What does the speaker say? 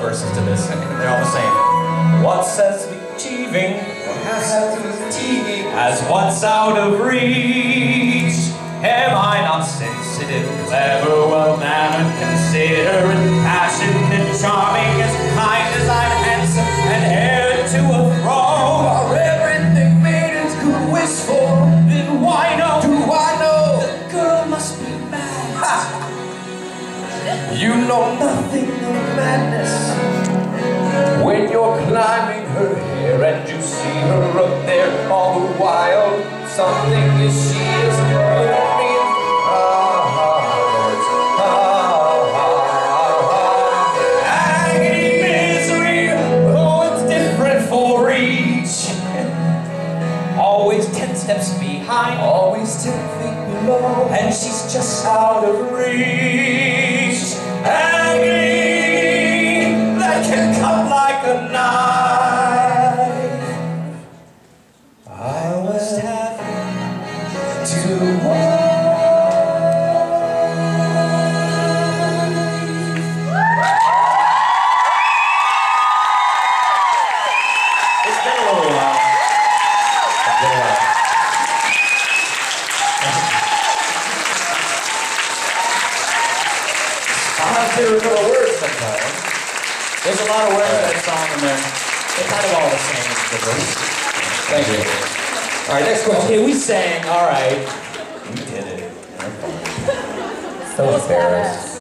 verses to this, and they're all the same. What says achieving, as what's out of reach? Am I not sensitive, clever, well-mannered, considerate, passionate, charming, as kind as I'm handsome, and heir to a throne? Are everything maidens could wish for? Then why no? Do I know the girl must be mad? Ha! You know nothing of madness when you're climbing her hair and you see her up there all the while. Something is she is learning. Agony, misery, oh, it's different for each. Always 10 steps behind, always 10 feet below, and she's just out of reach. Agony that can cut like a knife. I must have to walk. It's been a little while. I'll have to remember words sometimes. There's a lot of words in that song in there. They're kind of all the same as the verse. Thank you. All right, next question. Okay, we sang. All right. We did it. So embarrassed.